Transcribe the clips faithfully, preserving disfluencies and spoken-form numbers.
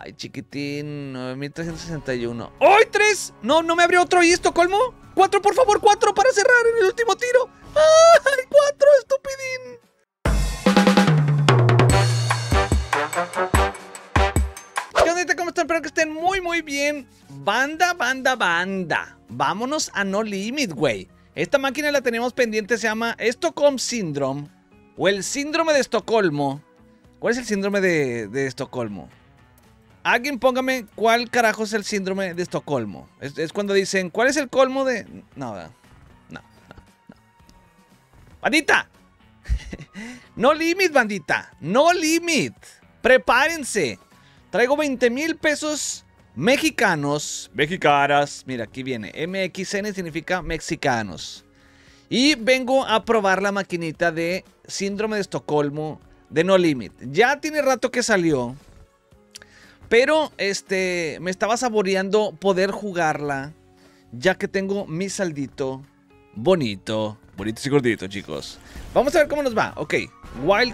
Ay, chiquitín, nueve mil trescientos sesenta y uno. ¡Ay, tres! No, no me abrió otro y Estocolmo. Cuatro, por favor, cuatro para cerrar en el último tiro. ¡Ay, cuatro, estupidín! ¿Qué onda? ¿Cómo están? Espero que estén muy, muy bien. Banda, banda, banda. Vámonos a No Limit, güey. Esta máquina la tenemos pendiente, se llama Stockholm Syndrome. O el síndrome de Estocolmo. ¿Cuál es el síndrome de, de Estocolmo? Alguien póngame cuál carajo es el síndrome de Estocolmo. Es, es cuando dicen, ¿cuál es el colmo de...? No, no, no, no. ¡Bandita! No Limit, bandita. No Limit. Prepárense. Traigo veinte mil pesos mexicanos. Mexicanas. Mira, aquí viene. M X N significa mexicanos. Y vengo a probar la maquinita de síndrome de Estocolmo de No Limit. Ya tiene rato que salió. Pero este me estaba saboreando poder jugarla. Ya que tengo mi saldito bonito. Bonito y gordito, chicos. Vamos a ver cómo nos va. Ok. Wild.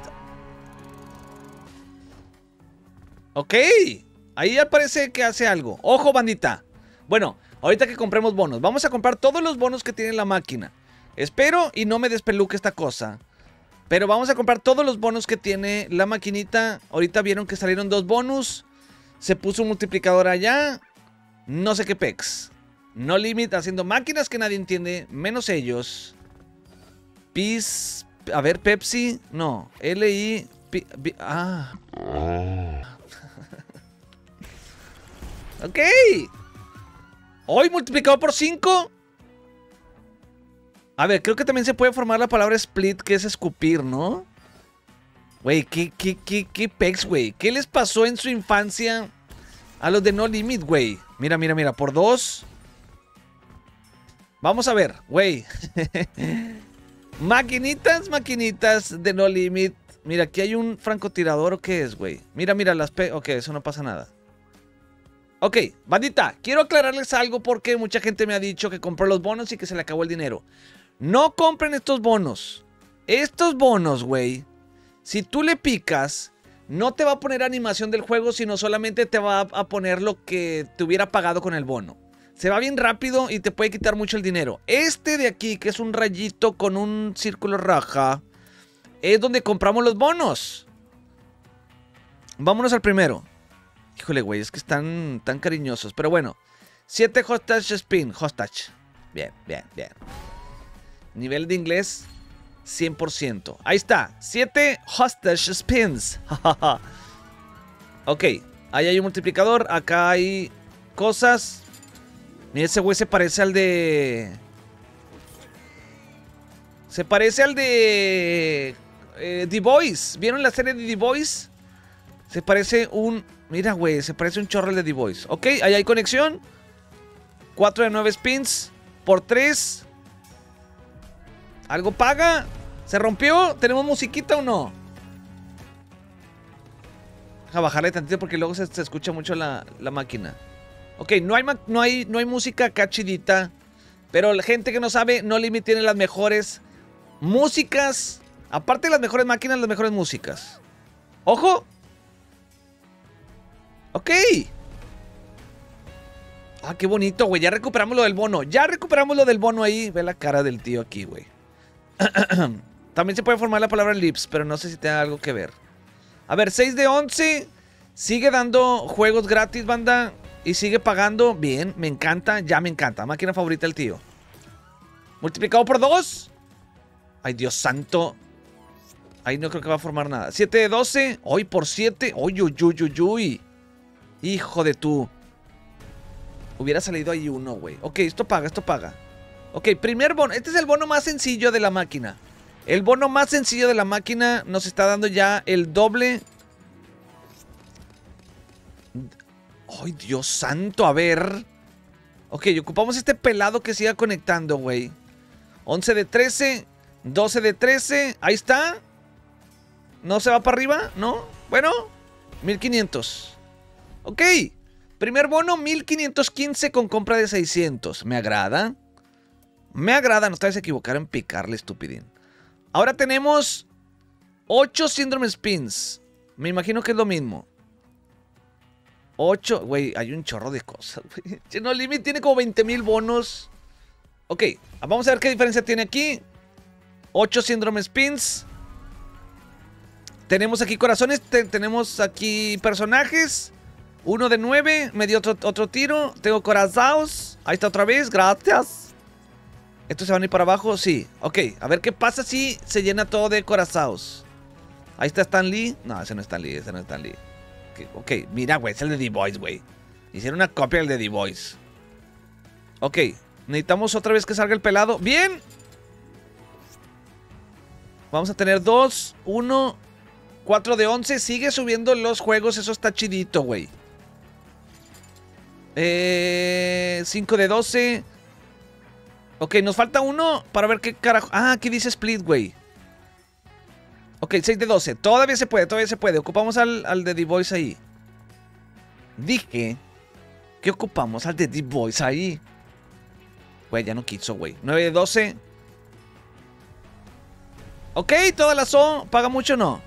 Ok. Ahí ya parece que hace algo. Ojo, bandita. Bueno, ahorita que compremos bonos. Vamos a comprar todos los bonos que tiene la máquina. Espero y no me despeluque esta cosa. Pero vamos a comprar todos los bonos que tiene la maquinita. Ahorita vieron que salieron dos bonus. Se puso un multiplicador allá. No sé qué pex. No Limit haciendo máquinas que nadie entiende. Menos ellos. Pis. A ver, Pepsi. No. L I. P, B, ah. Ok. Hoy multiplicado por cinco. A ver, creo que también se puede formar la palabra split, que es escupir, ¿no? Güey, ¿qué, qué, qué, qué pex, güey? ¿Qué les pasó en su infancia a los de No Limit, güey? Mira, mira, mira, por dos. Vamos a ver, güey. Maquinitas, maquinitas de No Limit. Mira, aquí hay un francotirador, ¿o qué es, güey? Mira, mira, las pe... Ok, eso no pasa nada. Ok, bandita, quiero aclararles algo porque mucha gente me ha dicho que compró los bonos y que se le acabó el dinero. No compren estos bonos. Estos bonos, güey, si tú le picas, no te va a poner animación del juego, sino solamente te va a poner lo que te hubiera pagado con el bono. Se va bien rápido y te puede quitar mucho el dinero. Este de aquí, que es un rayito con un círculo raja, es donde compramos los bonos. Vámonos al primero. Híjole, güey, es que están tan cariñosos. Pero bueno, siete hostage spin. Hostage. Bien, bien, bien. Nivel de inglés, cien por ciento. Ahí está, siete hostage spins. Ok, ahí hay un multiplicador. Acá hay cosas. Mira, ese güey se parece al de... Se parece al de... Eh, The Boys. ¿Vieron la serie de The Boys? Se parece un... Mira, güey, se parece un chorro al de The Boys. Ok, ahí hay conexión. cuatro de nueve spins. Por tres. ¿Algo paga? ¿Se rompió? ¿Tenemos musiquita o no? Deja bajarle tantito porque luego se, se escucha mucho la, la máquina. Ok, no hay, no, hay, no hay música cachidita. Pero la gente que no sabe, No Limit tiene las mejores músicas. Aparte de las mejores máquinas, las mejores músicas. ¡Ojo! Ok. Ah, qué bonito, güey. Ya recuperamos lo del bono. Ya recuperamos lo del bono ahí. Ve la cara del tío aquí, güey. También se puede formar la palabra lips, pero no sé si tenga algo que ver. A ver, seis de once. Sigue dando juegos gratis, banda. Y sigue pagando. Bien, me encanta. Ya me encanta. Máquina favorita del tío. Multiplicado por dos. Ay, Dios santo. Ahí no creo que va a formar nada. siete de doce. Hoy por siete. Uy, uy, uy, uy, uy. Hijo de tú. Hubiera salido ahí uno, güey. Ok, esto paga, esto paga. Ok, primer bono. Este es el bono más sencillo de la máquina. El bono más sencillo de la máquina nos está dando ya el doble. ¡Ay, Dios santo! A ver. Ok, ocupamos este pelado que siga conectando, güey. once de trece. doce de trece. Ahí está. ¿No se va para arriba? ¿No? Bueno, mil quinientos. Ok. Primer bono, mil quinientos quince con compra de seiscientos. Me agrada. Me agrada. No te vas a equivocar en picarle, estupidín. Ahora tenemos ocho Syndrome Spins. Me imagino que es lo mismo. ocho. Güey, hay un chorro de cosas, güey. No Limit tiene como veinte mil bonos. Ok, vamos a ver qué diferencia tiene aquí. ocho Syndrome Spins. Tenemos aquí corazones. Te tenemos aquí personajes. Uno de nueve. Me dio otro, otro tiro. Tengo corazones. Ahí está otra vez. Gracias. ¿Estos se van a ir para abajo? Sí. Ok, a ver qué pasa si se llena todo de corazones. Ahí está Stan Lee. No, ese no es Stan Lee. Ese no es Stan Lee. Okay, ok, mira, güey. Es el de The Boys, güey. Hicieron una copia del de The Boys. Ok, necesitamos otra vez que salga el pelado. ¡Bien! Vamos a tener dos, uno, cuatro de once. Sigue subiendo los juegos. Eso está chidito, güey. Eh, cinco de doce. Ok, nos falta uno para ver qué carajo. Ah, aquí dice Split, güey. Ok, seis de doce. Todavía se puede, todavía se puede. Ocupamos al, al de The Boys ahí. Dije que ocupamos al de The Boys ahí. Güey, ya no quiso, güey. nueve de doce. Ok, todas las O. ¿Paga mucho o no?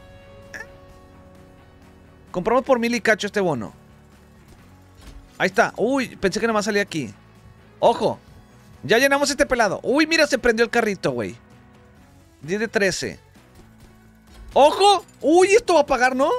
Compramos por mil y cacho este bono. Ahí está. Uy, pensé que nada más salía aquí. Ojo. Ya llenamos este pelado. Uy, mira, se prendió el carrito, güey. diez de trece. ¡Ojo! Uy, esto va a pagar, ¿no?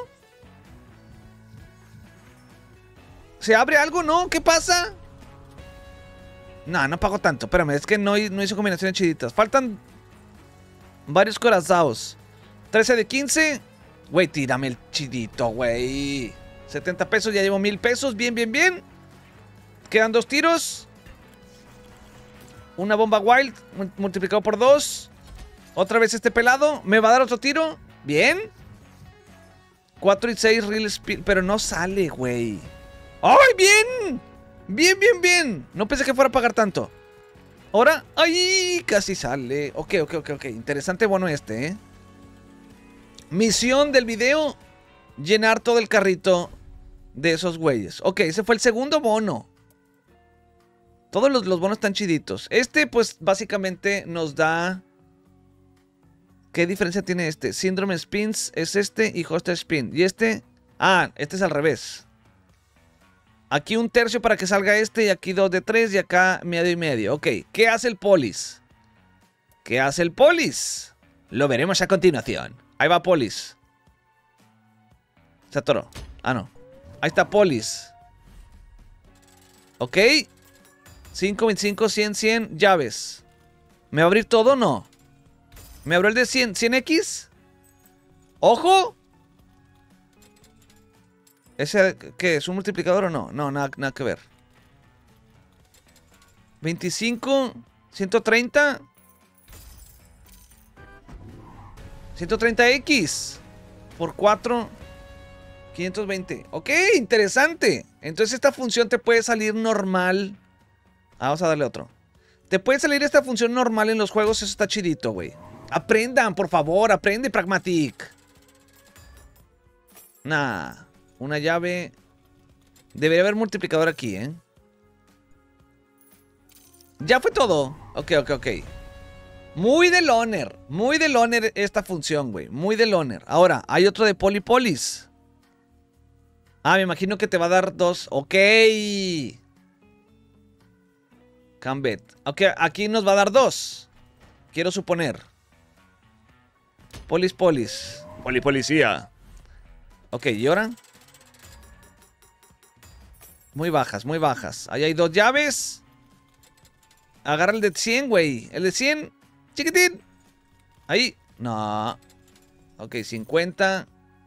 ¿Se abre algo, no? ¿Qué pasa? No, no pago tanto. Espérame, es que no, no hizo combinaciones chiditas. Faltan varios corazones. trece de quince. Güey, tírame el chidito, güey. setenta pesos, ya llevo mil pesos. Bien, bien, bien. Quedan dos tiros. Una bomba wild multiplicado por dos. Otra vez este pelado. ¿Me va a dar otro tiro? Bien. cuatro y seis real speed. Pero no sale, güey. ¡Ay, bien! Bien, bien, bien. No pensé que fuera a pagar tanto. Ahora, ¡ay! Casi sale. Ok, ok, ok, ok. Interesante bono este, ¿eh? Misión del video. Llenar todo el carrito de esos güeyes. Ok, ese fue el segundo bono. Todos los, los bonos están chiditos. Este, pues, básicamente nos da... ¿Qué diferencia tiene este? Syndrome Spins es este y Hoster Spin. Y este... Ah, este es al revés. Aquí un tercio para que salga este y aquí dos de tres y acá medio y medio. Ok, ¿qué hace el Polis? ¿Qué hace el Polis? Lo veremos a continuación. Ahí va Polis. Se atoró. Ah, no. Ahí está Polis. Ok. cinco, veinticinco, cien, cien. Llaves. ¿Me va a abrir todo o no? ¿Me abrió el de cien? ¿cien equis? ¡Ojo! ¿Ese qué? ¿Es un multiplicador o no? No, nada, nada que ver. veinticinco. ciento treinta. ciento treinta equis. Por cuatro. quinientos veinte. Ok, interesante. Entonces esta función te puede salir normal. Ah, vamos a darle otro. Te puede salir esta función normal en los juegos. Eso está chidito, güey. Aprendan, por favor. Aprende, Pragmatic. Nah. Una llave. Debería haber multiplicador aquí, ¿eh? Ya fue todo. Ok, ok, ok. Muy del Loner. Muy del Loner esta función, güey. Muy del Loner. Ahora, hay otro de Polipolis. Ah, me imagino que te va a dar dos. Ok. Cambet. Ok, aquí nos va a dar dos. Quiero suponer. Polis, polis. Polipolicía. Ok, ¿y ahora? Muy bajas, muy bajas. Ahí hay dos llaves. Agarra el de cien, güey. El de cien. Chiquitín. Ahí. No. Ok, cincuenta.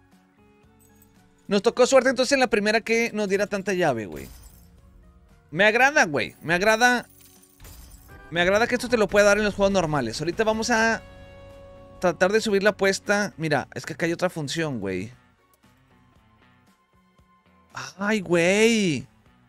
Nos tocó suerte entonces en la primera que nos diera tanta llave, güey. Me agrada, güey. Me agrada. Me agrada que esto te lo pueda dar en los juegos normales. Ahorita vamos a tratar de subir la apuesta. Mira, es que acá hay otra función, güey. Ay, güey.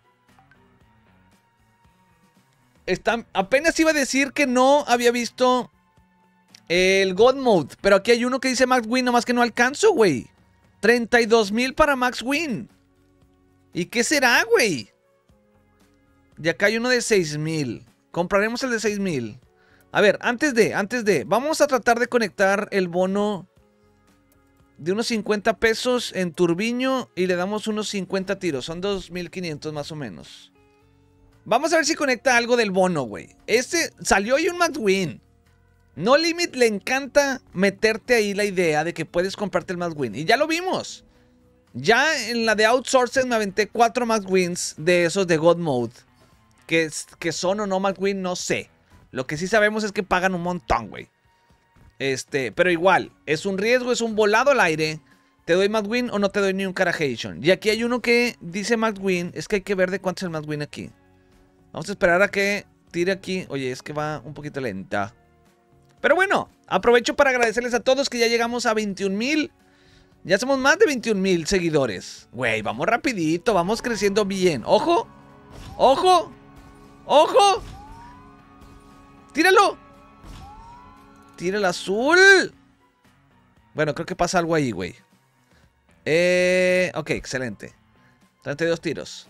Está, apenas iba a decir que no había visto el God Mode. Pero aquí hay uno que dice Max Win, nomás que no alcanzo, güey. treinta y dos mil para Max Win. ¿Y qué será, güey? Y acá hay uno de seis mil. Compraremos el de seis mil. A ver, antes de, antes de. Vamos a tratar de conectar el bono de unos cincuenta pesos en Turbiño y le damos unos cincuenta tiros. Son dos mil quinientos más o menos. Vamos a ver si conecta algo del bono, güey. Este salió ahí un McWin. No Limit le encanta meterte ahí la idea de que puedes comprarte el McWin. Y ya lo vimos. Ya en la de Outsourced me aventé cuatro McWins de esos de God Mode. Que, que son o no McWin, no sé. Lo que sí sabemos es que pagan un montón, güey. Este, pero igual, es un riesgo, es un volado al aire. ¿Te doy McWin o no te doy ni un Carajation? Y aquí hay uno que dice McWin. Es que hay que ver de cuánto es el McWin aquí. Vamos a esperar a que tire aquí. Oye, es que va un poquito lenta. Pero bueno, aprovecho para agradecerles a todos que ya llegamos a veintiún mil. Ya somos más de veintiún mil seguidores. Güey, vamos rapidito, vamos creciendo bien. ¡Ojo! ¡Ojo! ¡Ojo! ¡Tíralo! ¡Tira el azul! Bueno, creo que pasa algo ahí, güey. Eh, ok, excelente. treinta y dos tiros.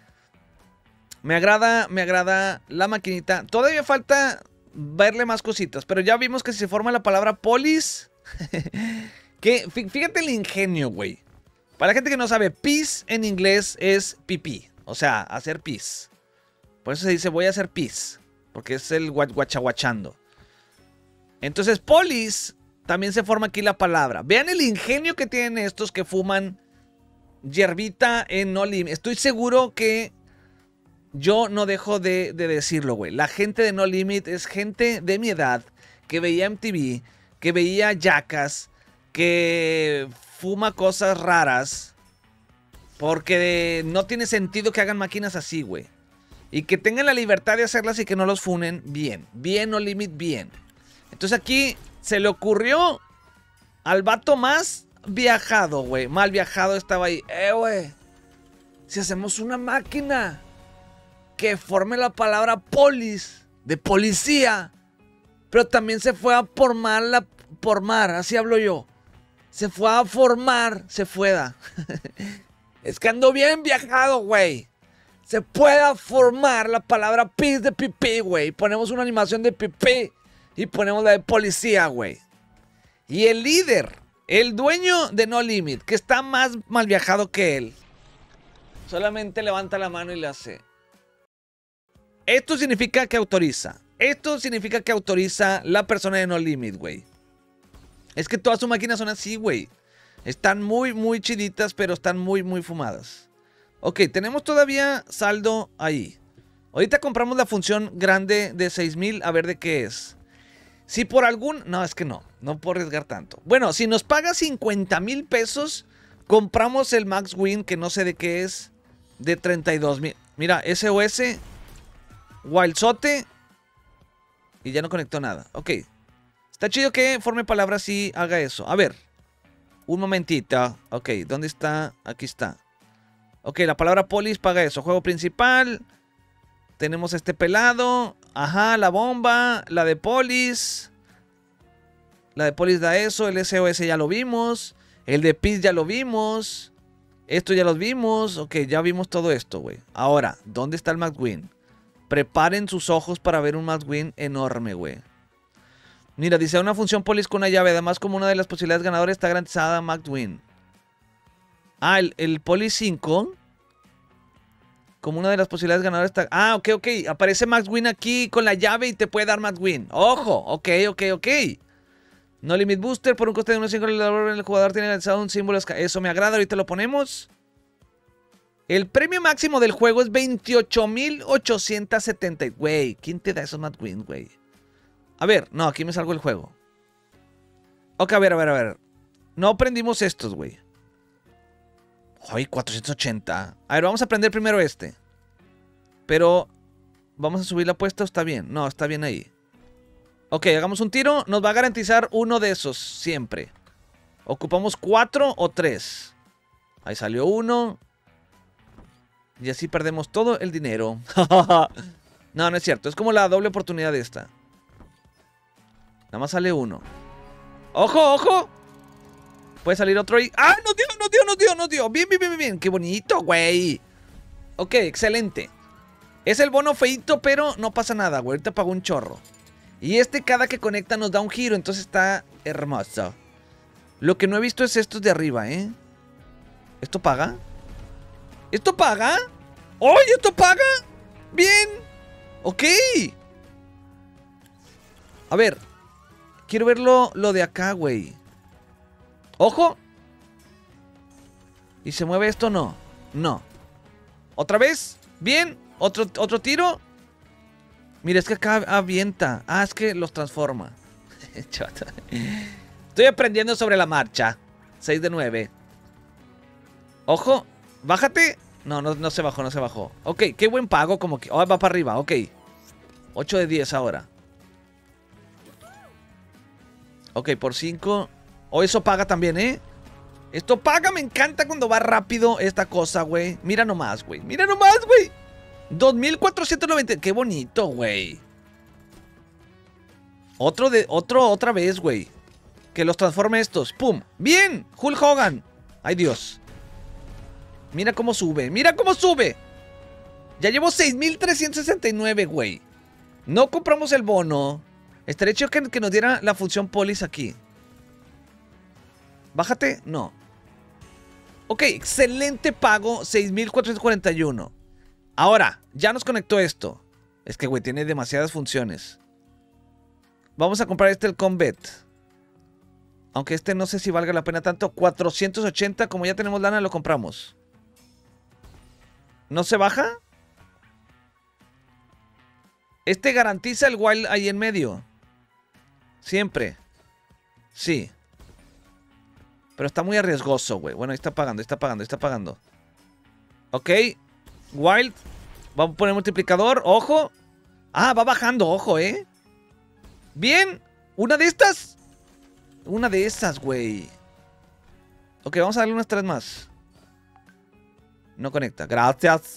Me agrada, me agrada la maquinita. Todavía falta verle más cositas, pero ya vimos que se forma la palabra polis. Que, fíjate el ingenio, güey. Para la gente que no sabe, pis en inglés es pipí. O sea, hacer pis. Por eso se dice voy a hacer pis. Porque es el guachaguachando. Entonces, polis, también se forma aquí la palabra. Vean el ingenio que tienen estos que fuman hierbita en No Limit. Estoy seguro que yo no dejo de, de decirlo, güey. La gente de No Limit es gente de mi edad que veía M T V, que veía Jackass, que fuma cosas raras. Porque no tiene sentido que hagan máquinas así, güey. Y que tengan la libertad de hacerlas y que no los funen bien. Bien No Limit, bien. Entonces aquí se le ocurrió al vato más viajado, güey. Mal viajado estaba ahí. Eh, güey. Si hacemos una máquina que forme la palabra polis, de policía, pero también se fue a formar, la, formar, así hablo yo. Se fue a formar, se fue da. Es que ando bien viajado, güey. Se puede formar la palabra pis de pipí, güey. Ponemos una animación de pipí y ponemos la de policía, güey. Y el líder, el dueño de No Limit, que está más mal viajado que él, solamente levanta la mano y le hace. Esto significa que autoriza. Esto significa que autoriza la persona de No Limit, güey. Es que todas sus máquinas son así, güey. Están muy, muy chiditas, pero están muy, muy fumadas. Ok, tenemos todavía saldo ahí. Ahorita compramos la función grande de seis mil, a ver de qué es. Si por algún... No, es que no. No puedo arriesgar tanto. Bueno, si nos paga cincuenta mil pesos, compramos el Max Win, que no sé de qué es, de treinta y dos mil. Mira, S O S, Wildzote, y ya no conectó nada. Ok. Está chido que forme palabras y haga eso. A ver. Un momentito. Ok, ¿dónde está? Aquí está. Ok, la palabra polis paga eso. Juego principal. Tenemos este pelado. Ajá, la bomba. La de polis. La de polis da eso. El S O S ya lo vimos. El de P I S ya lo vimos. Esto ya lo vimos. Ok, ya vimos todo esto, güey. Ahora, ¿dónde está el McWin? Preparen sus ojos para ver un McWin enorme, güey. Mira, dice una función polis con una llave. Además, como una de las posibilidades ganadoras está garantizada McWin. Ah, el, el Poli cinco. Como una de las posibilidades ganadoras está... Ah, ok, ok. Aparece McWin aquí con la llave y te puede dar McWin. Ojo, ok, ok, ok. No Limit Booster por un coste de uno punto cinco. El jugador tiene garantizado un símbolo. Eso me agrada, ahorita lo ponemos. El premio máximo del juego es veintiocho mil ochocientos setenta. Güey, ¿quién te da esos McWin, güey? A ver, no, aquí me salgo el juego. Ok, a ver, a ver, a ver. No aprendimos estos, güey. Ay, cuatrocientos ochenta. A ver, vamos a aprender primero este. Pero, ¿vamos a subir la apuesta o está bien? No, está bien ahí. Ok, hagamos un tiro. Nos va a garantizar uno de esos, siempre. Ocupamos cuatro o tres. Ahí salió uno. Y así perdemos todo el dinero. No, no es cierto. Es como la doble oportunidad de esta. Nada más sale uno. ¡Ojo, ojo! Puede salir otro ahí. ¡Ah, no dio, no dio, no dio, no dio! Bien, bien, bien, bien. ¡Qué bonito, güey! Ok, excelente. Es el bono feito, pero no pasa nada, güey. Ahorita pagó un chorro. Y este cada que conecta nos da un giro. Entonces está hermoso. Lo que no he visto es estos de arriba, ¿eh? ¿Esto paga? ¿Esto paga? ¡Oye, esto paga! ¡Bien! Ok. A ver. Quiero ver lo, lo de acá, güey. ¡Ojo! ¿Y se mueve esto o no? No. ¿Otra vez? ¿Bien? ¿Otro, otro tiro? Mira, es que acá avienta. Ah, es que los transforma. Estoy aprendiendo sobre la marcha. seis de nueve. Ojo. Bájate. No, no, no se bajó, no se bajó. Ok, qué buen pago. Como que... Oh, va para arriba, ok. ocho de diez ahora. Ok, por cinco. Oh, eso paga también, ¿eh? Esto paga, me encanta cuando va rápido esta cosa, güey. Mira nomás, güey. Mira nomás, güey. dos mil cuatrocientos noventa. Qué bonito, güey. Otro de... Otro, otra vez, güey. Que los transforme estos. ¡Pum! ¡Bien! Hulk Hogan. ¡Ay, Dios! Mira cómo sube. ¡Mira cómo sube! Ya llevo seis mil trescientos sesenta y nueve, güey. No compramos el bono. Estaría chido que, que nos diera la función polis aquí. Bájate. No. Ok, excelente pago. seis mil cuatrocientos cuarenta y uno. Ahora, ya nos conectó esto. Es que, güey, tiene demasiadas funciones. Vamos a comprar este, el Combat. Aunque este no sé si valga la pena tanto. cuatrocientos ochenta, como ya tenemos lana, lo compramos. ¿No se baja? Este garantiza el wild ahí en medio. Siempre. Sí. Pero está muy arriesgoso, güey. Bueno, ahí está pagando, ahí está pagando, ahí está pagando. Ok. Wild. Vamos a poner multiplicador. Ojo. Ah, va bajando, ojo, eh. Bien. Una de estas. Una de esas, güey. Ok, vamos a darle unas tres más. No conecta. Gracias.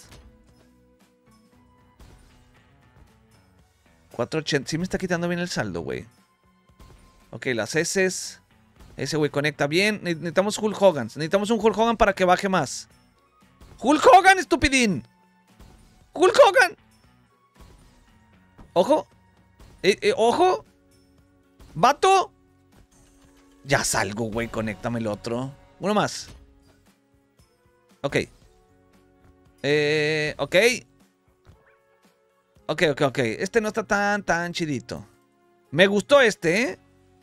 cuatrocientos ochenta. Sí me está quitando bien el saldo, güey. Ok, las S. Ese güey conecta bien. Necesitamos Hulk Hogan. Necesitamos un Hulk Hogan para que baje más. ¡Hulk Hogan, estupidín! ¡Hulk Hogan! ¡Ojo! Eh, eh, ¡Ojo! ¡Vato! Ya salgo, güey. Conéctame el otro. Uno más. Ok. Eh, ok. Ok, ok, ok. Este no está tan, tan chidito. Me gustó este, ¿eh?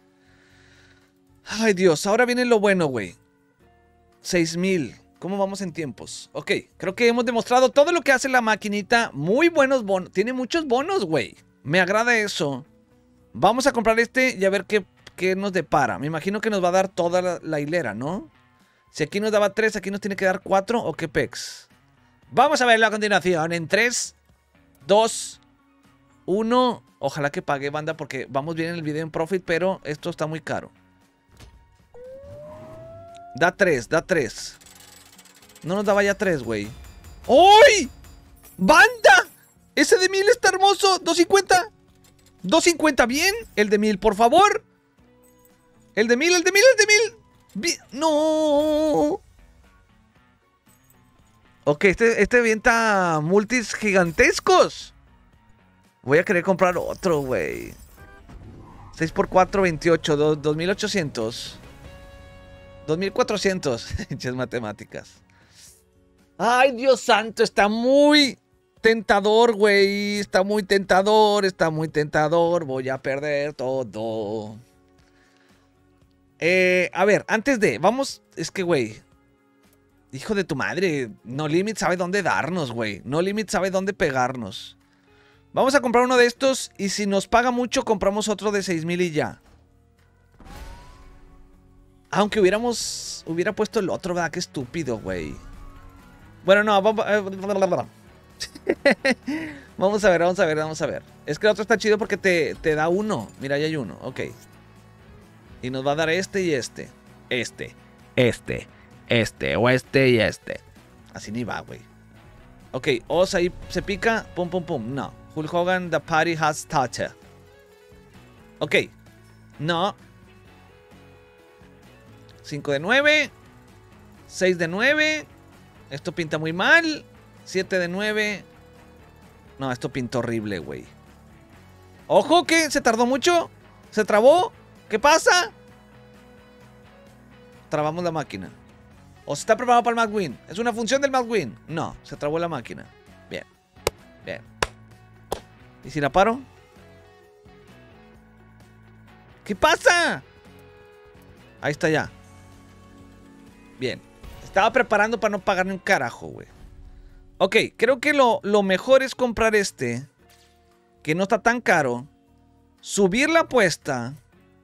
Ay, Dios. Ahora viene lo bueno, güey. seis mil. ¿Cómo vamos en tiempos? Ok. Creo que hemos demostrado todo lo que hace la maquinita. Muy buenos bonos. Tiene muchos bonos, güey. Me agrada eso. Vamos a comprar este y a ver qué, qué nos depara. Me imagino que nos va a dar toda la, la hilera, ¿no? Si aquí nos daba tres, aquí nos tiene que dar cuatro. ¿O qué pex? Vamos a verlo a continuación. En tres, dos, uno. Ojalá que pague, banda, porque vamos bien en el video en profit, pero esto está muy caro. Da tres, da tres. No nos daba ya tres, güey. ¡Uy! ¡Banda! Ese de mil está hermoso. dos cincuenta. dos cincuenta, bien. El de mil, por favor. El de mil, el de mil, el de mil. Bien. No. Ok, este, este avienta multis gigantescos. Voy a querer comprar otro, güey. seis por cuatro, veintiocho. dos mil ochocientos. dos mil cuatrocientos. Pinches matemáticas. Ay, Dios santo. Está muy tentador, güey. Está muy tentador. Está muy tentador. Voy a perder todo. Eh, a ver, antes de... Vamos... Es que, güey... Hijo de tu madre. No Limit sabe dónde darnos, güey. No Limit sabe dónde pegarnos. Vamos a comprar uno de estos. Y si nos paga mucho, compramos otro de seis mil y ya. Aunque hubiéramos... Hubiera puesto el otro, ¿verdad? Qué estúpido, güey. Bueno, no. Vamos, vamos a ver, vamos a ver, vamos a ver. Es que el otro está chido porque te, te da uno. Mira, ya hay uno. Ok. Y nos va a dar este y este. Este. Este. Este. O este y este. Así ni va, güey. Ok. Oz ahí se pica. Pum, pum, pum. No. Hulk Hogan, the party has started. Ok. No. cinco de nueve. seis de nueve. Esto pinta muy mal. siete de nueve. No, esto pinta horrible, güey. Ojo, que se tardó mucho. Se trabó. ¿Qué pasa? trabamos la máquina. O se está preparado para el McWin. ¿Es una función del McWin? No, se trabó la máquina. Bien, bien. ¿Y si la paro? ¿Qué pasa? Ahí está ya. Bien. Estaba preparando para no pagar ni un carajo, güey. Ok, creo que lo, lo mejor es comprar este, que no está tan caro. Subir la apuesta.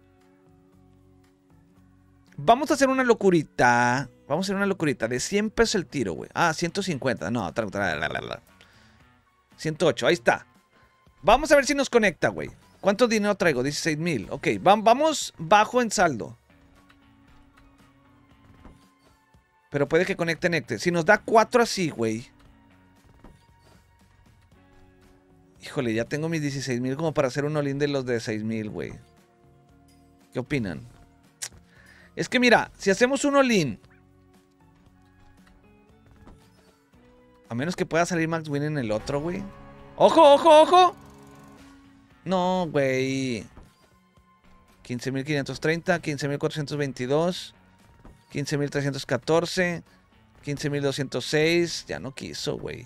Vamos a hacer una locurita. Vamos a hacer una locurita. De cien pesos el tiro, güey. Ah, ciento cincuenta. No, tra, tra, tra, tra, tra. ciento ocho, ahí está. Vamos a ver si nos conecta, güey. ¿Cuánto dinero traigo? dieciséis mil. Ok, vamos bajo en saldo. Pero puede que conecte, conecte. Si nos da cuatro así, güey. Híjole, ya tengo mis dieciséis mil como para hacer un all-in de los de seis mil, güey. ¿Qué opinan? Es que mira, si hacemos un all-in, a menos que pueda salir McWin en el otro, güey. ¡Ojo, ojo, ojo! No, güey. quince mil quinientos treinta, quince mil cuatrocientos veintidós, quince mil trescientos catorce, quince mil doscientos seis. Ya no quiso, güey.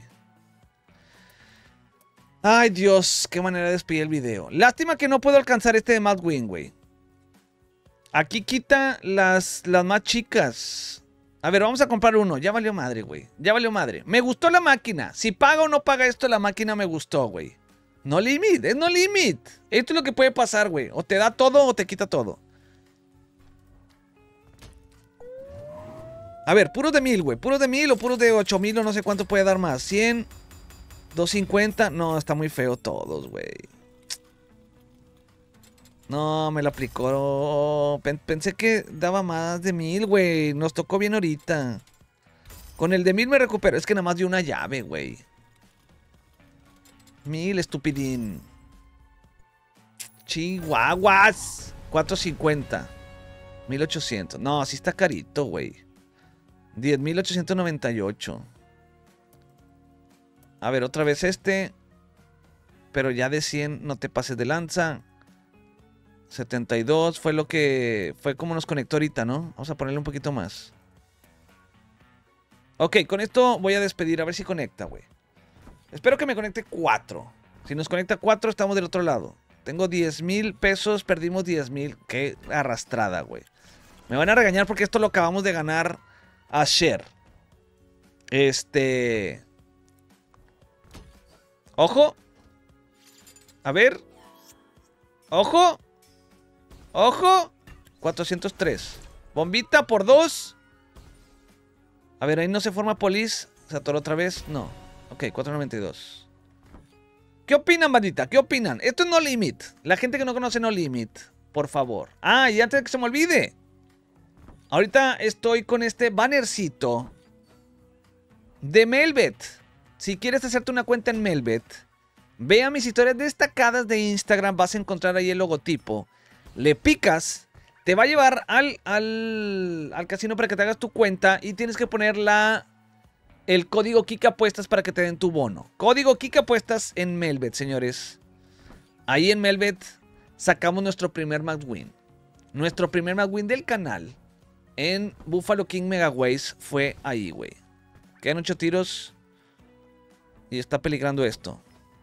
Ay, Dios, qué manera de despedir el video. Lástima que no puedo alcanzar este de McWin, güey. Aquí quita las, las más chicas. A ver, vamos a comprar uno. Ya valió madre, güey. Ya valió madre. Me gustó la máquina. Si paga o no paga esto, la máquina me gustó, güey. No limit, es no limit. Esto es lo que puede pasar, güey. O te da todo o te quita todo. A ver, puros de mil, güey. Puros de mil o puros de ocho mil o no sé cuánto puede dar más. cien, doscientos cincuenta. No, está muy feo todos, güey. No, me lo aplicó. Pensé que daba más de mil, güey. Nos tocó bien ahorita. Con el de mil me recupero. Es que nada más dio una llave, güey. Mil, estupidín. Chihuahuas. cuatrocientos cincuenta. mil ochocientos. No, así está carito, güey. diez mil ochocientos noventa y ocho. A ver, otra vez este. Pero ya de cien no te pases de lanza. setenta y dos fue lo que... Fue como nos conectó ahorita, ¿no? Vamos a ponerle un poquito más. Ok, con esto voy a despedir. A ver si conecta, güey. Espero que me conecte cuatro. Si nos conecta cuatro, estamos del otro lado. Tengo diez mil pesos, perdimos diez mil. Qué arrastrada, güey. Me van a regañar porque esto lo acabamos de ganar ayer. Este... Ojo. A ver. Ojo. Ojo. cuatrocientos tres. Bombita por dos. A ver, ahí no se forma polis. ¿Se atoró otra vez? No. Ok, cuatrocientos noventa y dos. ¿Qué opinan, bandita? ¿Qué opinan? Esto es No Limit. La gente que no conoce No Limit, por favor. Ah, y antes de que se me olvide. Ahorita estoy con este bannercito de Melbet. Si quieres hacerte una cuenta en Melbet, ve a mis historias destacadas de Instagram. Vas a encontrar ahí el logotipo. Le picas, te va a llevar al, al, al casino para que te hagas tu cuenta y tienes que poner la, el código Kika Apuestas para que te den tu bono. Código Kika Apuestas en Melbet, señores. Ahí en Melbet sacamos nuestro primer McWin. Nuestro primer McWin del canal en Buffalo King Megaways fue ahí, güey. Quedan ocho tiros y está peligrando esto.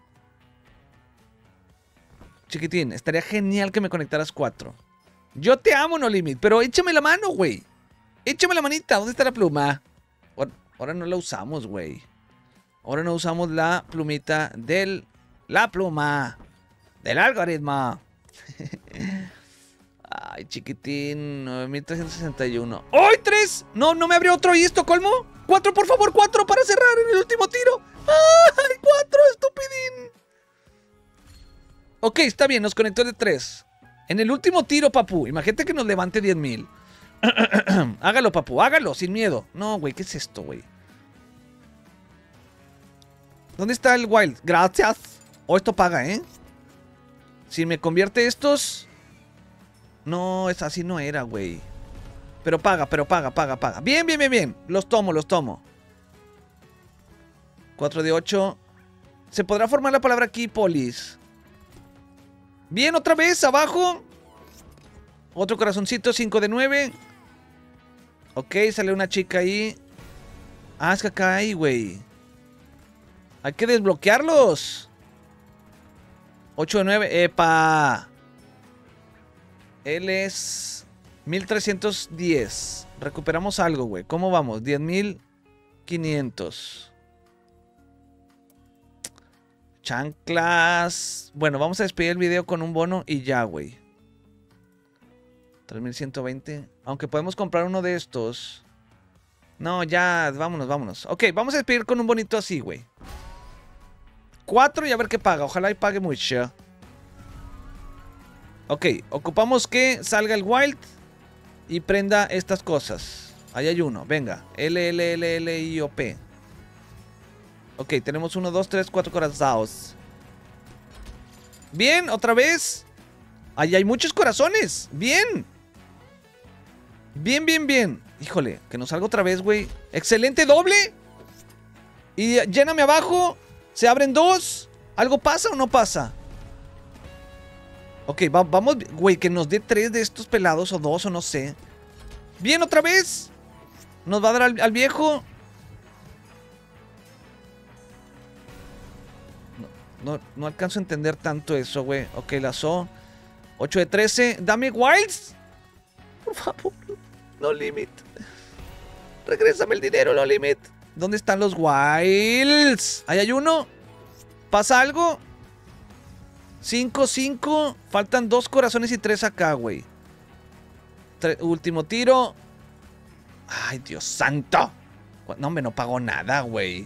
Chiquitín, estaría genial que me conectaras cuatro. Yo te amo, No Limit, pero échame la mano, güey. Échame la manita. ¿Dónde está la pluma? Ahora, ahora no la usamos, güey. Ahora no usamos la plumita del... La pluma del algoritmo. Ay, chiquitín. nueve mil trescientos sesenta y uno. ¡Ay, tres! No, no me abrió otro. ¿Y esto, colmo? Cuatro, por favor, cuatro para cerrar en el último tiro. ¡Ay, cuatro, estupidín! Ok, está bien, nos conectó de tres. En el último tiro, papu. Imagínate que nos levante diez mil. Hágalo, papu, hágalo, sin miedo. No, güey, ¿qué es esto, güey? ¿Dónde está el wild? Gracias. O oh, esto paga, ¿eh? Si me convierte estos... No, es así no era, güey. Pero paga, pero paga, paga, paga. Bien, bien, bien, bien. Los tomo, los tomo. cuatro de ocho. ¿Se podrá formar la palabra aquí, polis? Bien, otra vez, abajo. Otro corazoncito, cinco de nueve. Ok, sale una chica ahí. Ah, es que acá hay, güey. Hay que desbloquearlos. ocho de nueve. ¡Epa! Él es mil trescientos diez. Recuperamos algo, güey. ¿Cómo vamos? diez mil quinientos. Chanclas. Bueno, vamos a despedir el video con un bono y ya, güey. tres mil ciento veinte. Aunque podemos comprar uno de estos. No, ya, vámonos, vámonos. Ok, vamos a despedir con un bonito así, güey. Cuatro y a ver qué paga. Ojalá y pague mucho. Ok, ocupamos que salga el Wild y prenda estas cosas. Ahí hay uno, venga. L, L, L, L, I, O, P. Ok, tenemos uno, dos, tres, cuatro corazones. Bien, otra vez. Ahí hay muchos corazones. Bien. Bien, bien, bien. Híjole, que nos salga otra vez, güey. Excelente, doble. Y lléname abajo. Se abren dos. ¿Algo pasa o no pasa? Ok, va, vamos, güey, que nos dé tres de estos pelados o dos o no sé. Bien, otra vez. Nos va a dar al, al viejo. No, no, no alcanzo a entender tanto eso, güey. Ok, lazo. ocho de trece. Dame wilds. Por favor. No limit. Regrésame el dinero, no limit. ¿Dónde están los wilds? Ahí hay uno. ¿Pasa algo? cinco, cinco. Faltan dos corazones y tres acá, güey. Último tiro. Ay, Dios santo. No, hombre, no pagó nada, güey.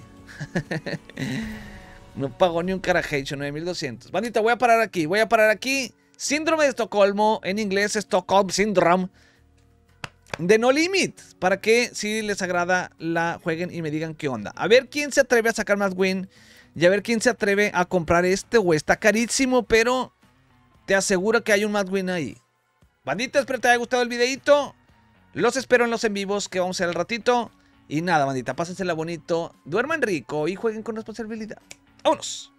No pagó ni un carajation. nueve mil doscientos. Bandita, voy a parar aquí. Voy a parar aquí. Síndrome de Estocolmo. En inglés, Stockholm Syndrome. De No Limit. Para que si les agrada la jueguen y me digan qué onda. A ver quién se atreve a sacar más win. Y a ver quién se atreve a comprar este, güey. Está carísimo, pero te aseguro que hay un mad win ahí. Bandita, espero te haya gustado el videito. Los espero en los en vivos que vamos a hacer al ratito. Y nada, bandita, pásensela bonito. Duerman rico y jueguen con responsabilidad. ¡Vámonos!